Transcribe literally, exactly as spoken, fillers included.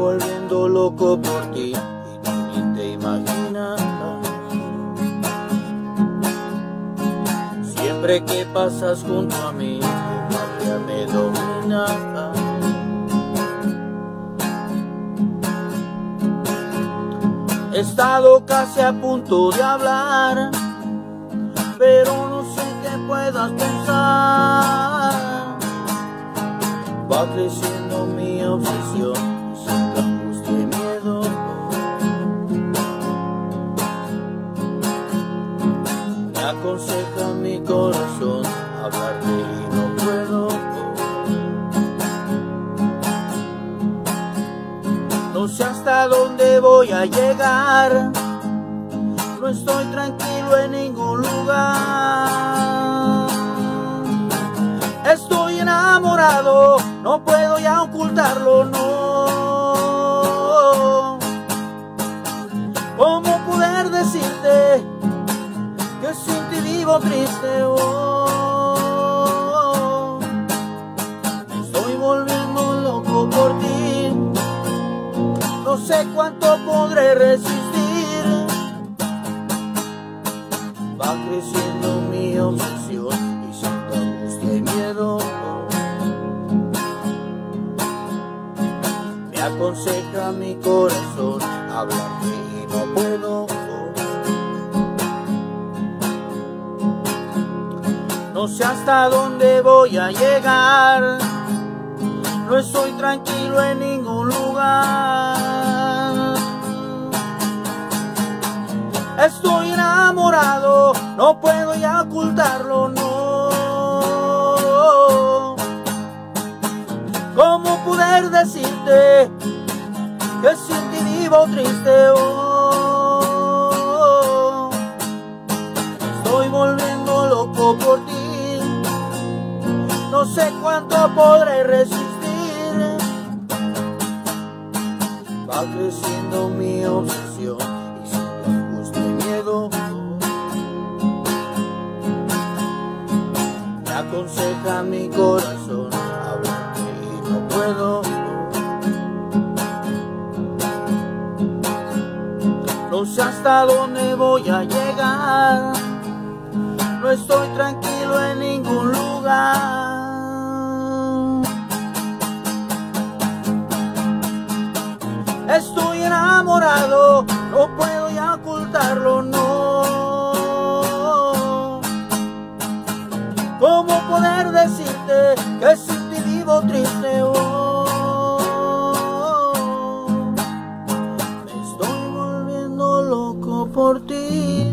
volviendo loco por ti y tú ni te imaginas. Siempre que pasas junto a mí, tu magia me domina. He estado casi a punto de hablar, pero no sé qué puedas pensar. Va creciendo mi obsesión, siento angustia y miedo. Me aconseja mi corazón hablarte y no puedo. No sé hasta dónde voy a llegar, no estoy tranquilo en ningún lugar. Estoy enamorado, no puedo ya ocultarlo, no. ¿Cómo poder decirte que sin ti vivo triste? Oh, me estoy volviendo loco por ti. No sé cuánto podré resistir. Va creciendo mi obsesión y siento angustia y miedo. Me aconseja mi corazón hablarte y no puedo. No sé hasta dónde voy a llegar, no estoy tranquilo en ningún lugar. Estoy enamorado, no puedo ya ocultarlo, no. ¿Cómo poder decirte que sin ti vivo triste? Oh, estoy volviendo loco por ti. No sé cuánto podré resistir. Va creciendo mi obsesión y siento angustia y miedo. Me aconseja mi corazón hablarte y no puedo. No sé hasta dónde voy a llegar, no estoy tranquilo en ningún lugar. Estoy enamorado, no puedo ya ocultarlo, no. ¿Cómo poder decirte que sin ti vivo triste? Oh, me estoy volviendo loco por ti.